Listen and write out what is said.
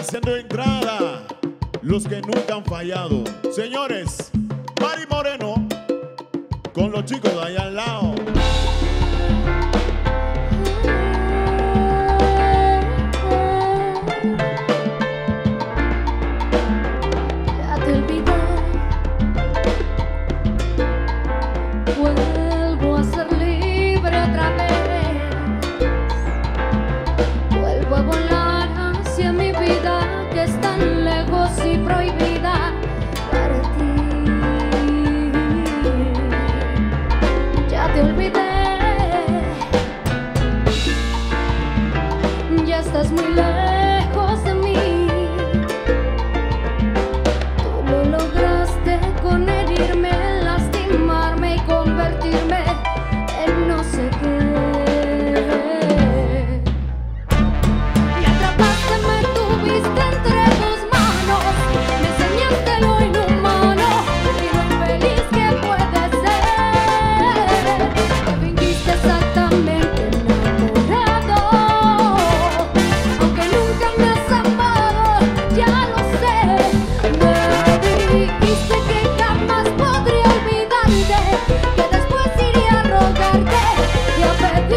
Haciendo entrada los que nunca han fallado. Señores, Mari Moreno con los chicos de allá al lado. Ya te olvidé, vuelvo a ser libre otra vez, vuelvo a volar hacia mi vida que es tan lejos y prohibida para ti. Ya te olvidé, ya estás muy lejos de mí. Tú lo lograste con herirme, lastimarme y convertirme en no sé qué. Me atrapaste, me tuviste entre tus manos, me enseñaste lo inhumano y lo infeliz que puede ser. Me fingiste exactamente enamorado, aunque nunca me has amado, ya lo sé. Me dijiste que jamás podría olvidarte, que después iría a rogarte y a pedirte